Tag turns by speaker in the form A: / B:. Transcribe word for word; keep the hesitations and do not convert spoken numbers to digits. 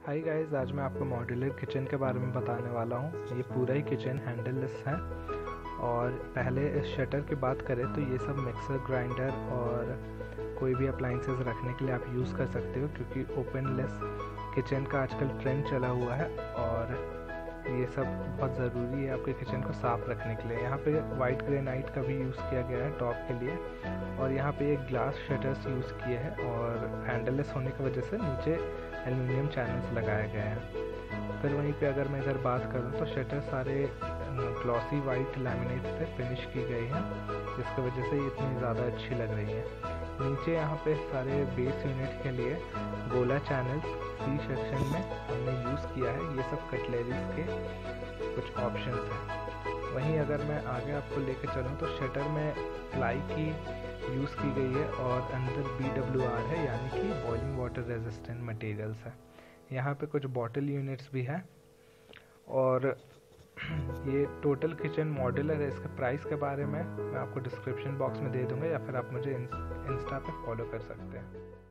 A: Hi guys, आज मैं आपको मॉड्यूलर किचन के बारे में बताने वाला हूँ। ये पूरा ही किचन हैंडललेस है। और पहले इस शटर की बात करें तो ये सब मिक्सर, ग्राइंडर और कोई भी अप्लाइंसेस रखने के लिए आप यूज़ कर सकते हो, क्योंकि ओपनलेस किचन का आजकल ट्रेंड चला हुआ है और ये सब बहुत ज़रूरी है आपके किचन को साफ़ रखने के लिए। यहाँ पे वाइट ग्रेनाइट का भी यूज़ किया गया है टॉप के लिए, और यहाँ पे एक ग्लास शटर्स यूज़ किए हैं और हैंडललेस होने की वजह से नीचे एल्युमिनियम चैनल्स लगाए गए हैं। फिर वहीं पे अगर मैं इधर बात करूँ तो शटर सारे ग्लॉसी वाइट लैमिनेट से फिनिश की गई हैं, जिसकी वजह से इतनी ज़्यादा अच्छी लग रही है। नीचे यहाँ पे सारे बेस यूनिट के लिए गोला चैनल्स सी सेक्शन में हमने यूज़ किया है। ये सब कटलरीज के कुछ ऑप्शंस हैं। वहीं अगर मैं आगे आपको लेके चलूँ तो शटर में प्लाई की यूज़ की गई है और अंदर बी डब्ल्यू आर है, यानी कि बॉइलिंग वाटर रेजिस्टेंट मटेरियल्स है। यहाँ पे कुछ बॉटल यूनिट्स भी हैं। और ये टोटल किचन मॉड्यूलर है। इसके प्राइस के बारे में मैं आपको डिस्क्रिप्शन बॉक्स में दे दूँगा, या फिर आप मुझे इंस्टा पे फॉलो कर सकते हैं।